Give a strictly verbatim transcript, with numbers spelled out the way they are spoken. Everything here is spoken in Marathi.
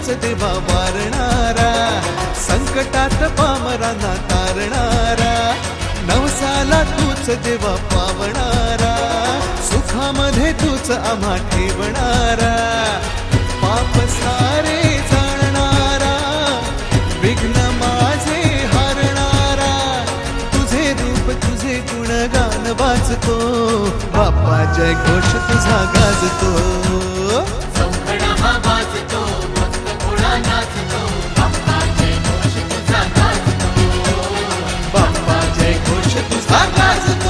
तूच देवा वारणारा, संकटात पामरांना तारणारा, नवसाला तूच देवा पावणारा, सुखामध्ये तूच आम्हा ठेवणारा, पाप सारे जाणणारा, विघ्न माझे हरणारा, तुझे रूप तुझे गुणगान वाचतो, बाप्पा जय घोष तुझा गाजतो, चौघडा हा वाजतो, भक्त घोडा नाचतो, बाप्पा जय घोष तुझा गाजतो, बाप्पा जय घोष तुझा गाजतो.